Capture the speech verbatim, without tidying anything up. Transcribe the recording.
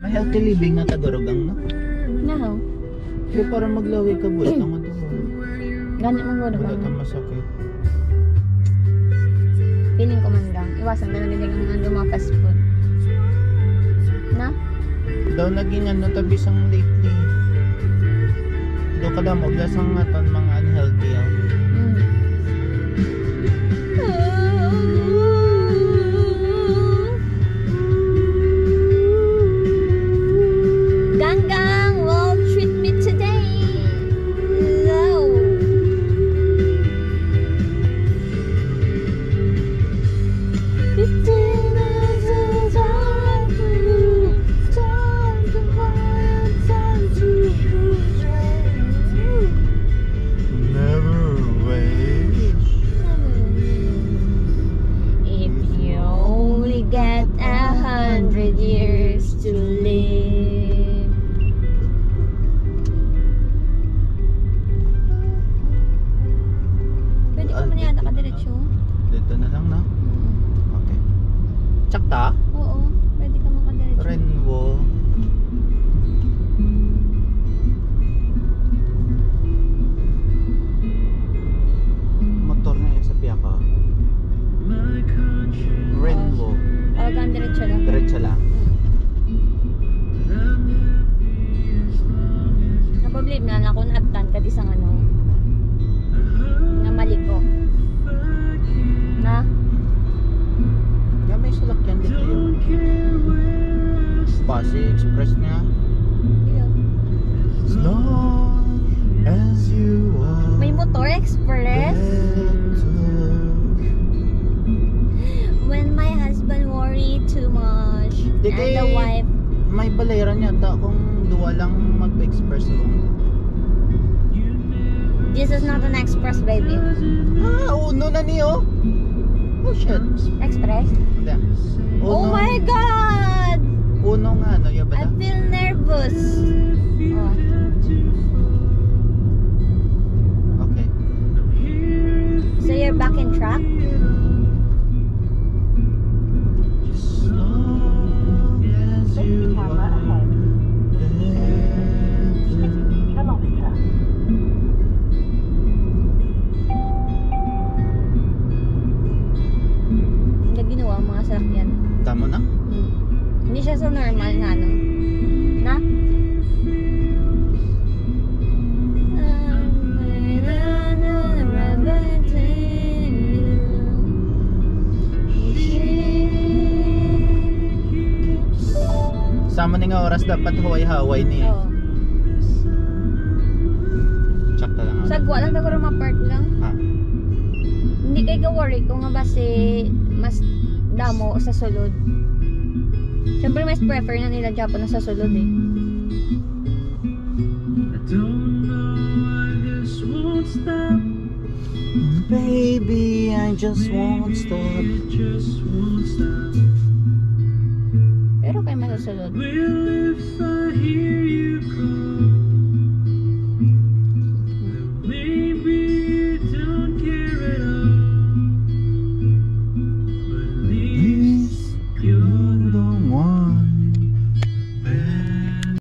May healthy living na tagurugang no? No. Kaya para maglawi ka bulit ang ano. Ganit mo gano'n. Wala tang masakit. Feeling ko man lang. Iwasan na lang din ang mga fast food. Na? Daw naging ano tabisang lately. Do ka daw maglasang nga ton mga unhealthy ah. Mm. Ganggang will treat me today. No. Never wait. If you only get a hundred years to live. Pwede ka man yata ka-diretso? Dito na lang na. Okay. Tsakta? Oo, pwede ka makadiretso. Renwo. Motor na yan sa Piaka. Renwo. Talagang diretso lang. Diretso lang. Napablame na ako na abtan ka di sa ano. Na maliko. Na? Nga may salakyan dito yun. Pasig Express niya. Iyo. As long as you are. May motor express? When my husband worry too much Di and kay- the wife. May balayaran yata kung duwa lang mag-express mo. This is not an express, baby. Ah, uno na niyo. Oh shit. Express? Hindi. Oh Uno. my God! Uno nga, no? Yung I bala? feel nervous. Oh. Okay. So you're back in track? As long as you camera ahead. Kilometer. Hindi ginawa ang mga sasakyan. Tama na? Hmm. Hindi siya sa normal na ano. Na? Sama ni nga oras dapat huway-haway ni. Oo. Tsakta lang ako. Sagwa lang taguro ma-park lang. Ha? Hindi kayo ka-worry kung nga ba si mas damo sa sulod. Siyempre mas prefer na nila Japan na sa sulod eh. Baby, I just won't stop. Pero kayo masusunod.